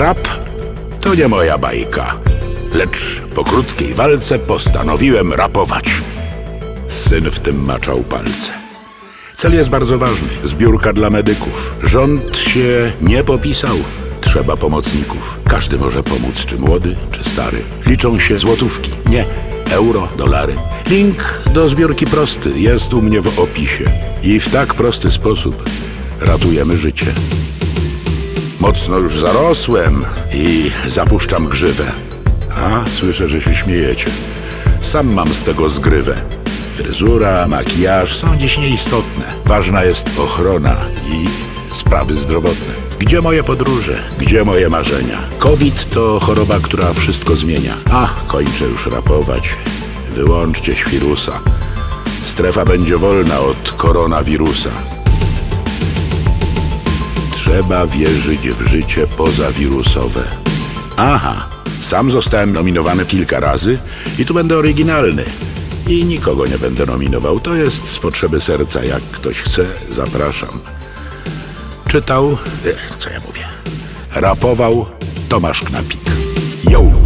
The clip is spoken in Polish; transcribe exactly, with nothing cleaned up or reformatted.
Rap to nie moja bajka, lecz po krótkiej walce postanowiłem rapować. Syn w tym maczał palce. Cel jest bardzo ważny. Zbiórka dla medyków. Rząd się nie popisał. Trzeba pomocników. Każdy może pomóc, czy młody, czy stary. Liczą się złotówki, nie euro, dolary. Link do zbiórki prosty jest u mnie w opisie. I w tak prosty sposób ratujemy życie. Mocno już zarosłem i zapuszczam grzywę. A, słyszę, że się śmiejecie. Sam mam z tego zgrywę. Fryzura, makijaż są dziś nieistotne. Ważna jest ochrona i sprawy zdrowotne. Gdzie moje podróże? Gdzie moje marzenia? COVID to choroba, która wszystko zmienia. A, kończę już rapować. Wyłączcie świrusa. Strefa będzie wolna od koronawirusa. Trzeba wierzyć w życie pozawirusowe. Aha, sam zostałem nominowany kilka razy i tu będę oryginalny. I nikogo nie będę nominował. To jest z potrzeby serca. Jak ktoś chce, zapraszam. Czytał, co ja mówię, rapował Tomasz Knapik. Yo!